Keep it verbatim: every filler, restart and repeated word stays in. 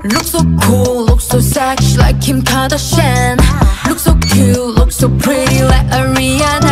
Look so cool, look so sexy like Kim Kardashian. Look so cute, look so pretty like Ariana.